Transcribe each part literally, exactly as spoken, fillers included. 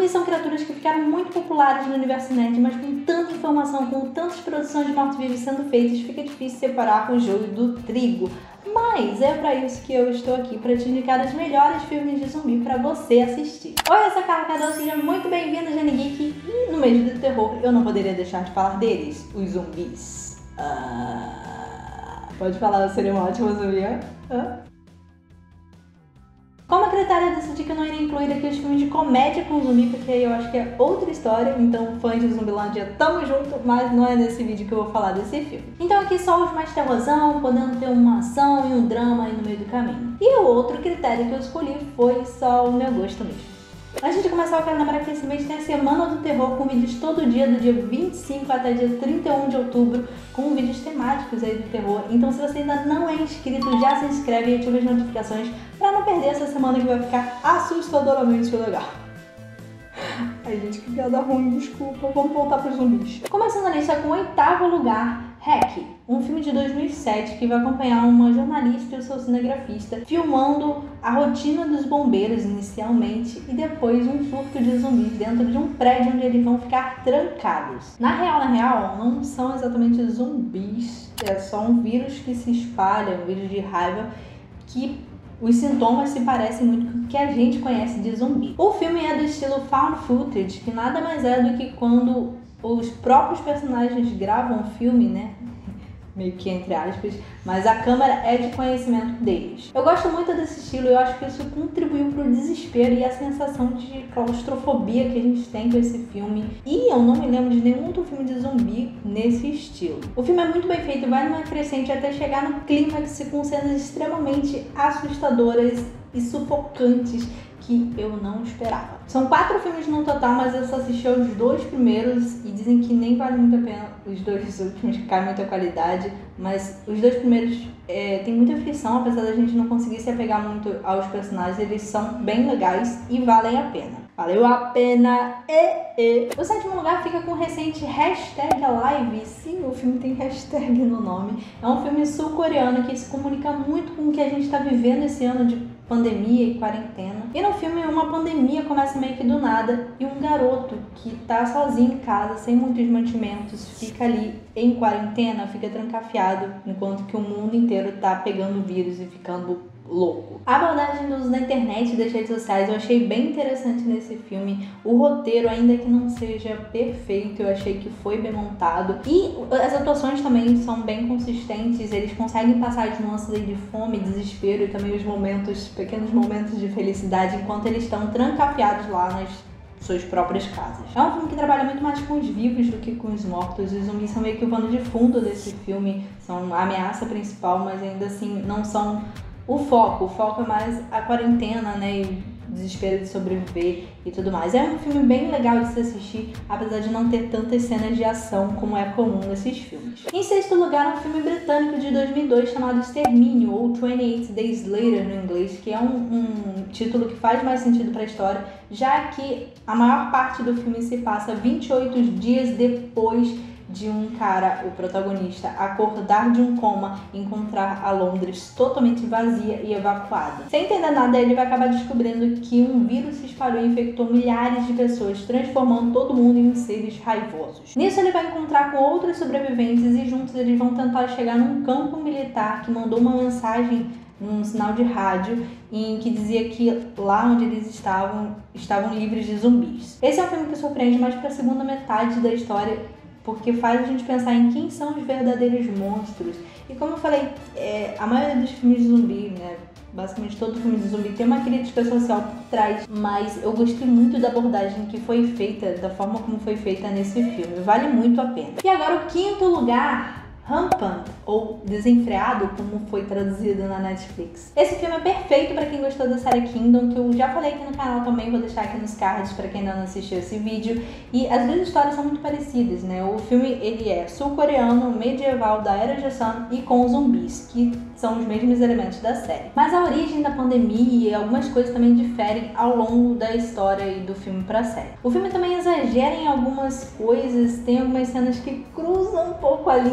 Zumbis são criaturas que ficaram muito populares no universo nerd, mas com tanta informação, com tantas produções de mortos-vivos sendo feitas, fica difícil separar o joio do trigo. Mas é pra isso que eu estou aqui, pra te indicar os melhores filmes de zumbi pra você assistir. Oi, eu sou a Carla Cardoso, seja muito bem-vindo ao Gene Geek. E no mês do terror, eu não poderia deixar de falar deles, os zumbis. Ah, pode falar, seria uma ótima zumbi, ah? Como a critério, eu decidi que eu não iria incluir aqui os filmes de comédia com zumbi, porque eu acho que é outra história, então fãs de Zumbilândia, tamo junto, mas não é nesse vídeo que eu vou falar desse filme. Então aqui só os mais terrorzão, podendo ter uma ação e um drama aí no meio do caminho. E o outro critério que eu escolhi foi só o meu gosto mesmo. Antes de começar, eu quero lembrar que esse mês tem a Semana do Terror, com vídeos todo dia, do dia vinte e cinco até dia trinta e um de outubro, com vídeos temáticos aí do terror. Então, se você ainda não é inscrito, já se inscreve e ativa as notificações para não perder essa semana que vai ficar assustadoramente legal. Ai, gente, que piada ruim, desculpa. Vamos voltar pros zumbis. Começando a lista com o oitavo lugar, Hack, um filme de dois mil e sete que vai acompanhar uma jornalista e o seu cinegrafista filmando a rotina dos bombeiros inicialmente e depois um surto de zumbis dentro de um prédio onde eles vão ficar trancados. Na real, na real, não são exatamente zumbis, é só um vírus que se espalha, um vírus de raiva que os sintomas se parecem muito com o que a gente conhece de zumbi. O filme é do estilo found footage, que nada mais é do que quando os próprios personagens gravam o filme, né? Meio que entre aspas, mas a câmera é de conhecimento deles. Eu gosto muito desse estilo e eu acho que isso contribuiu pro desespero e a sensação de claustrofobia que a gente tem com esse filme. E eu não me lembro de nenhum outro filme de zumbi nesse estilo. O filme é muito bem feito, vai numa crescente até chegar no clímax com cenas extremamente assustadoras e sufocantes que eu não esperava. São quatro filmes no total, mas eu só assisti aos dois primeiros e dizem que nem vale muito a pena os dois últimos, que cai muita qualidade, mas os dois primeiros é, tem muita aflição, apesar da gente não conseguir se apegar muito aos personagens, eles são bem legais e valem a pena. Valeu a pena! E, e. O sétimo lugar fica com o recente hashtag Alive. Sim, o filme tem hashtag no nome. É um filme sul-coreano que se comunica muito com o que a gente está vivendo esse ano de pandemia e quarentena. E no filme uma pandemia começa meio que do nada e um garoto que tá sozinho em casa, sem muitos mantimentos, fica ali em quarentena, fica trancafiado, enquanto que o mundo inteiro tá pegando vírus e ficando louco. A abordagem do uso da internet e das redes sociais eu achei bem interessante nesse filme. O roteiro, ainda que não seja perfeito, eu achei que foi bem montado. E as atuações também são bem consistentes. Eles conseguem passar as nuances aí de fome, desespero e também os momentos, pequenos momentos de felicidade enquanto eles estão trancafiados lá nas suas próprias casas. É um filme que trabalha muito mais com os vivos do que com os mortos. Os zumbis são meio que o pano de fundo desse filme. São a ameaça principal, mas ainda assim não são o foco. O foco é mais a quarentena, né, e o desespero de sobreviver e tudo mais. É um filme bem legal de se assistir, apesar de não ter tantas cenas de ação como é comum nesses filmes. Em sexto lugar, um filme britânico de dois mil e dois chamado Extermínio, ou vinte e oito Days Later no inglês, que é um, um título que faz mais sentido para a história, já que a maior parte do filme se passa vinte e oito dias depois de um cara, o protagonista, acordar de um coma e encontrar a Londres totalmente vazia e evacuada. Sem entender nada, ele vai acabar descobrindo que um vírus se espalhou e infectou milhares de pessoas, transformando todo mundo em seres raivosos. Nisso, ele vai encontrar com outros sobreviventes e juntos eles vão tentar chegar num campo militar que mandou uma mensagem num sinal de rádio em que dizia que lá onde eles estavam, estavam livres de zumbis. Esse é um filme que surpreende mais para a segunda metade da história, porque faz a gente pensar em quem são os verdadeiros monstros. E como eu falei, é, a maioria dos filmes de zumbi, né, basicamente todo filme de zumbi tem uma crítica social por trás, mas eu gostei muito da abordagem que foi feita, da forma como foi feita nesse filme. Vale muito a pena. E agora o quinto lugar, Rampant, ou Desenfreado, como foi traduzido na Netflix. Esse filme é perfeito para quem gostou da série Kingdom, que eu já falei aqui no canal também, vou deixar aqui nos cards para quem ainda não assistiu esse vídeo. E as duas histórias são muito parecidas, né? O filme, ele é sul-coreano, medieval, da Era Joseon e com zumbis, que são os mesmos elementos da série. Mas a origem da pandemia e algumas coisas também diferem ao longo da história e do filme para a série. O filme também exagera em algumas coisas, tem algumas cenas que cruzam um pouco a linha da veracidade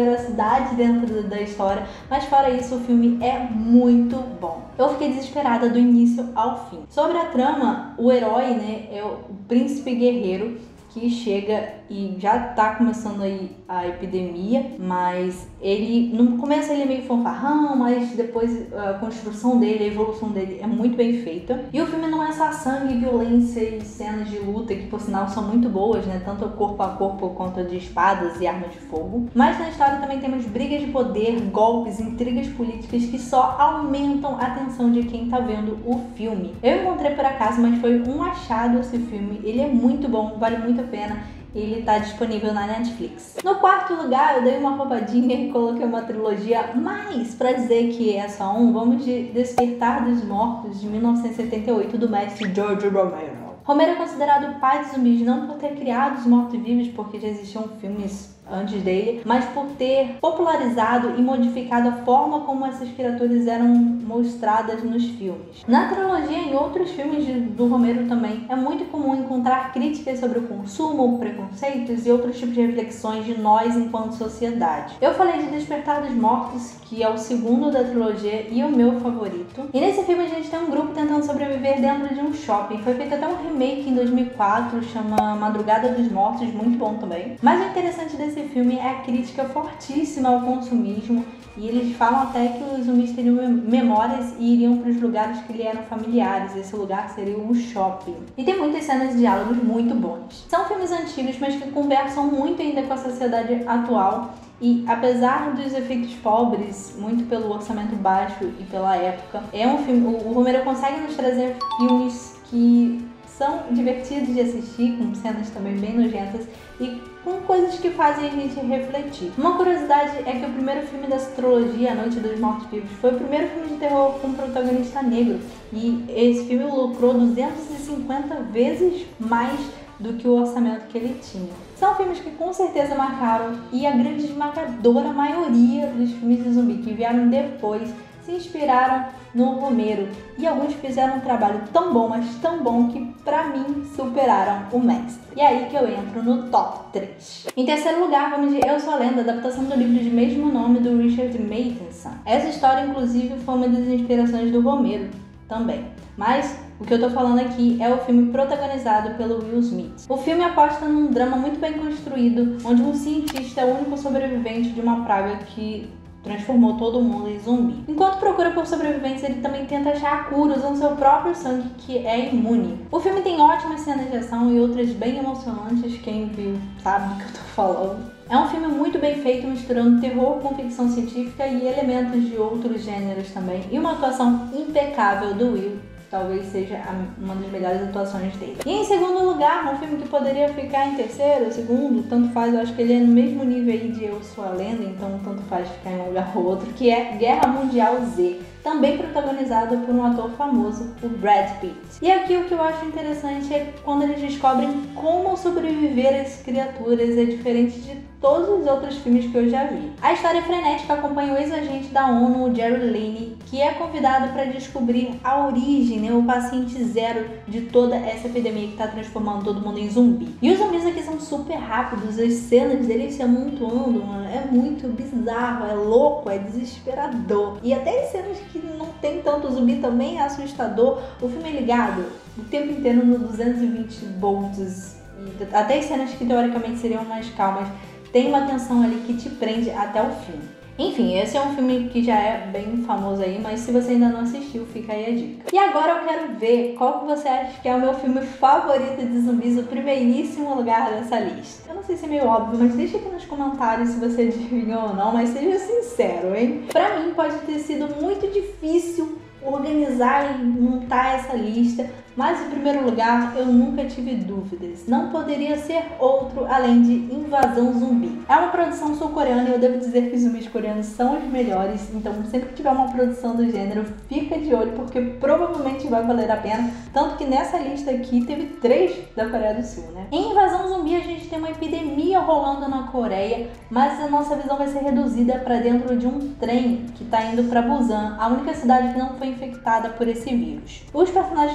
veracidade dentro da história, mas fora isso o filme é muito bom. Eu fiquei desesperada do início ao fim. Sobre a trama, o herói, né, é o príncipe guerreiro que chega e já tá começando aí a epidemia, mas ele, no começo ele é meio fanfarrão, mas depois a construção dele, a evolução dele é muito bem feita. E o filme não é só sangue, violência e cenas de luta, que por sinal são muito boas, né, tanto corpo a corpo quanto de espadas e armas de fogo. Mas na história também temos brigas de poder, golpes, intrigas políticas que só aumentam a tensão de quem tá vendo o filme. Eu encontrei por acaso, mas foi um achado esse filme, ele é muito bom, vale muito a pena. Ele tá disponível na Netflix. No quarto lugar, eu dei uma roubadinha e coloquei uma trilogia, mas pra dizer que é só um, vamos de Despertar dos Mortos, de mil novecentos e setenta e oito, do mestre George Romero. Romero é considerado o pai dos zumbis não por ter criado os mortos-vivos, porque já existiam filmes antes dele, mas por ter popularizado e modificado a forma como essas criaturas eram mostradas nos filmes. Na trilogia e em outros filmes de, do Romero também, é muito comum encontrar críticas sobre o consumo, preconceitos e outros tipos de reflexões de nós enquanto sociedade. Eu falei de Despertar dos Mortos, que é o segundo da trilogia e o meu favorito. E nesse filme a gente tem um grupo tentando sobreviver dentro de um shopping. Foi feito até um remake em dois mil e quatro, chama Madrugada dos Mortos, muito bom também. Mas o interessante desse filme é a crítica fortíssima ao consumismo, e eles falam até que os zumbis teriam memórias e iriam para os lugares que lhe eram familiares. Esse lugar seria um shopping. E tem muitas cenas de diálogos muito bons. São filmes antigos, mas que conversam muito ainda com a sociedade atual. E apesar dos efeitos pobres, muito pelo orçamento baixo e pela época, é um filme. O Romero consegue nos trazer filmes que são divertidos de assistir, com cenas também bem nojentas e com coisas que fazem a gente refletir. Uma curiosidade é que o primeiro filme dessa trilogia, A Noite dos Mortos-Vivos, foi o primeiro filme de terror com um protagonista negro, e esse filme lucrou duzentas e cinquenta vezes mais do que o orçamento que ele tinha. São filmes que com certeza marcaram, e a grande esmagadora maioria dos filmes de zumbi que vieram depois se inspiraram no Romero, e alguns fizeram um trabalho tão bom, mas tão bom, que pra mim superaram o mestre. E é aí que eu entro no top três. Em terceiro lugar, vamos de Eu Sou a Lenda, adaptação do livro de mesmo nome do Richard Matheson. Essa história, inclusive, foi uma das inspirações do Romero também. Mas o que eu tô falando aqui é o filme protagonizado pelo Will Smith. O filme aposta num drama muito bem construído, onde um cientista é o único sobrevivente de uma praga que transformou todo mundo em zumbi. Enquanto procura por sobrevivência, ele também tenta achar a cura usando seu próprio sangue, que é imune. O filme tem ótimas cenas de ação e outras bem emocionantes, quem viu sabe do que eu tô falando. É um filme muito bem feito, misturando terror com ficção científica e elementos de outros gêneros também, e uma atuação impecável do Will. Talvez seja uma das melhores atuações dele. E em segundo lugar, um filme que poderia ficar em terceiro ou segundo, tanto faz, eu acho que ele é no mesmo nível aí de Eu Sou a Lenda, então tanto faz ficar em um lugar ou outro, que é Guerra Mundial Z, também protagonizado por um ator famoso, o Brad Pitt. E aqui o que eu acho interessante é quando eles descobrem como sobreviver às criaturas, é diferente de todos os outros filmes que eu já vi. A história frenética acompanha o ex-agente da ONU, Jerry Lane, que é convidado para descobrir a origem, né, o paciente zero de toda essa epidemia que está transformando todo mundo em zumbi. E os zumbis aqui são super rápidos, as cenas deles se amontoando, mano, é muito bizarro, é louco, é desesperador. E até as cenas que não tem tanto zumbi também é assustador. O filme é ligado o tempo inteiro no duzentos e vinte volts, e até as cenas que teoricamente seriam mais calmas, tem uma tensão ali que te prende até o fim. Enfim, esse é um filme que já é bem famoso aí, mas se você ainda não assistiu, fica aí a dica. E agora eu quero ver qual que você acha que é o meu filme favorito de zumbis, o primeiríssimo lugar dessa lista. Eu não sei se é meio óbvio, mas deixa aqui nos comentários se você adivinhou ou não, mas seja sincero, hein? Pra mim pode ter sido muito difícil organizar e montar essa lista, mas em primeiro lugar eu nunca tive dúvidas, não poderia ser outro além de Invasão Zumbi. É uma produção sul-coreana e eu devo dizer que os zumbis coreanos são os melhores, então sempre que tiver uma produção do gênero, fica de olho porque provavelmente vai valer a pena, tanto que nessa lista aqui teve três da Coreia do Sul, né? Em Invasão Zumbi a gente tem uma epidemia rolando na Coreia, mas a nossa visão vai ser reduzida para dentro de um trem que está indo para Busan, a única cidade que não foi infectada por esse vírus. Os personagens principais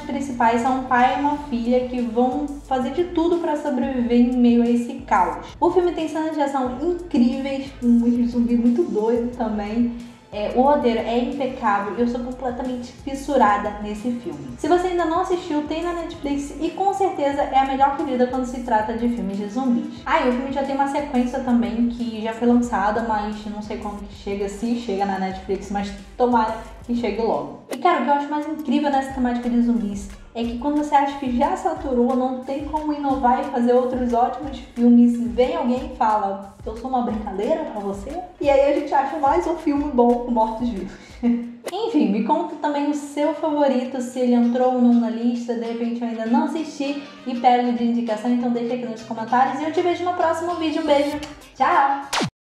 faz são um pai e uma filha que vão fazer de tudo para sobreviver em meio a esse caos. O filme tem cenas de ação incríveis, um zumbi muito doido também. É, o roteiro é impecável e eu sou completamente fissurada nesse filme. Se você ainda não assistiu, tem na Netflix e com certeza é a melhor pedida quando se trata de filmes de zumbis. Ah, e o filme já tem uma sequência também que já foi lançada, mas não sei quando que chega, se chega na Netflix, mas tomara que chegue logo. E cara, o que eu acho mais incrível nessa temática de zumbis é que quando você acha que já saturou, não tem como inovar e fazer outros ótimos filmes, vem alguém e fala, eu sou uma brincadeira pra você? E aí a gente acha mais um filme bom com mortos-vivos. Enfim, me conta também o seu favorito, se ele entrou ou não na lista, de repente eu ainda não assisti e pego de indicação, então deixa aqui nos comentários e eu te vejo no próximo vídeo. Um beijo, tchau!